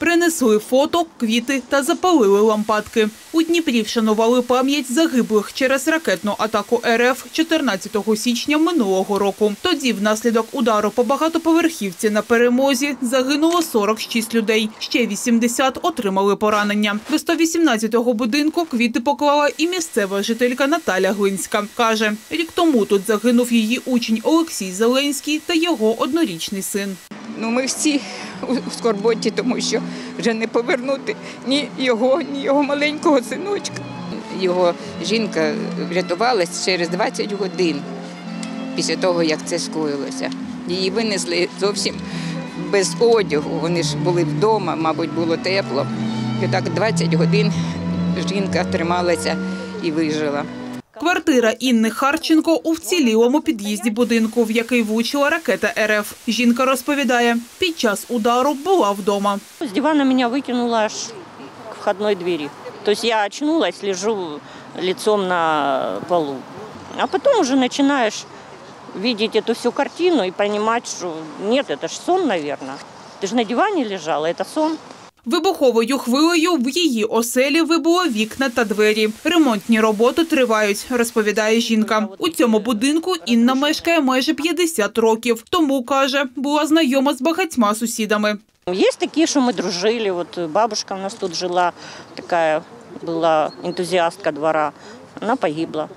принесли фото, квіти та запалили лампадки. У Дніпрі вшанували пам'ять загиблих через ракетну атаку РФ 14 січня минулого року. Тоді внаслідок удару по багатоповерхівці на Перемозі загинуло 46 людей. Ще 80 отримали поранення. До 118-го будинку квіти поклала і місцева жителька Наталя Глинська. Каже, рік тому тут загинув її учень Олексій Зеленський та його однорічний син. Ми всі у скорботі, тому що вже не повернути ні його маленького синочка. Його жінка врятувалась через 20 годин після того, як це скоїлося. Її винесли зовсім без одягу. Вони ж були вдома, мабуть, було тепло. І так 20 годин жінка трималася і вижила. Квартира Інни Харченко у вцілілому під'їзді будинку, в який влучила ракета РФ. Жінка розповідає, під час удару була вдома. З дивана мене викинуло аж к входной двері. Тобто я очнулась, лежу лицом на полу. А потім вже починаєш бачити цю всю картину і розуміти, що ні, це ж сон, мабуть. Ти ж на дивані лежала, це сон. Вибуховою хвилею в її оселі вибило вікна та двері. Ремонтні роботи тривають, розповідає жінка. У цьому будинку Інна мешкає майже 50 років. Тому, каже, була знайома з багатьма сусідами. Є такі, що ми дружили. От бабушка у нас тут жила, така була ентузіастка двора. Вона погибла.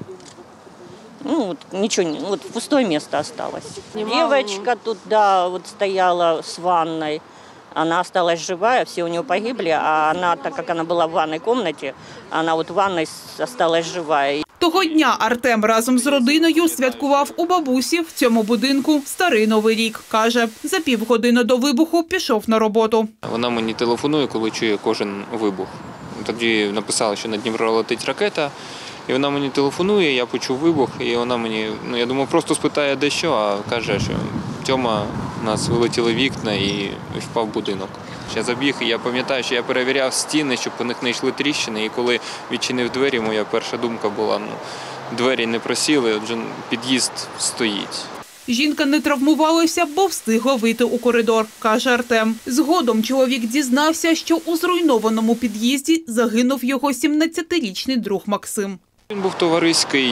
Ничего, пустое место осталось. Девочка тут, стояла с ванной. Она осталась живая, все у нее погибли, а она, так как она была в ванной комнате, она в ванной осталась живая. Того дня Артем разом з родиною святкував у бабусі в цьому будинку Старий Новий рік. Каже, за півгодини до вибуху пішов на роботу. Вона мені телефонує, коли чує кожен вибух. Тоді написала, що над Дніпро летить ракета. І вона мені телефонує, я почув вибух, і вона мені, я думав, просто спитає, де що, а каже, що Тьома, у нас вилетіли вікна і впав будинок. Я забіг, і я пам'ятаю, що я перевіряв стіни, щоб по них не йшли тріщини, і коли відчинив двері, моя перша думка була, двері не просіли, отже, під'їзд стоїть. Жінка не травмувалася, бо встигла вийти у коридор, каже Артем. Згодом чоловік дізнався, що у зруйнованому під'їзді загинув його 17-річний друг Максим. Він був товариський,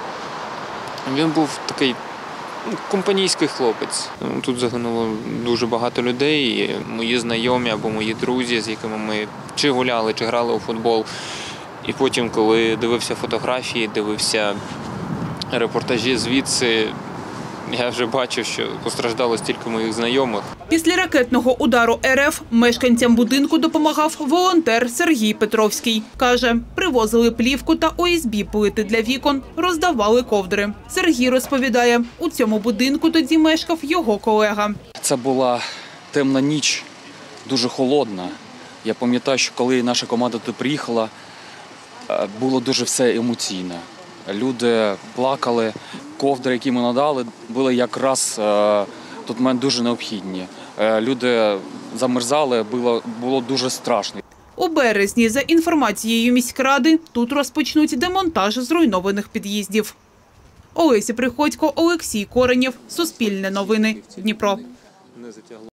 він був такий компанійський хлопець. Тут загинуло дуже багато людей, мої знайомі або мої друзі, з якими ми чи гуляли, чи грали у футбол. І потім, коли дивився фотографії, дивився репортажі звідси, я вже бачив, що постраждало стільки моїх знайомих. Після ракетного удару РФ мешканцям будинку допомагав волонтер Сергій Петровський. Каже, привозили плівку та ОСБ-плити для вікон, роздавали ковдри. Сергій розповідає, у цьому будинку тоді мешкав його колега. Це була темна ніч, дуже холодна. Я пам'ятаю, що коли наша команда тут приїхала, було дуже все емоційно. Люди плакали, ковдри, які ми надали, були якраз тут мене дуже необхідні. Люди замерзали, було дуже страшно. У березні, за інформацією міськради, тут розпочнуть демонтаж зруйнованих під'їздів. Олеся Приходько, Олексій Коренєв, Суспільне новини, Дніпро.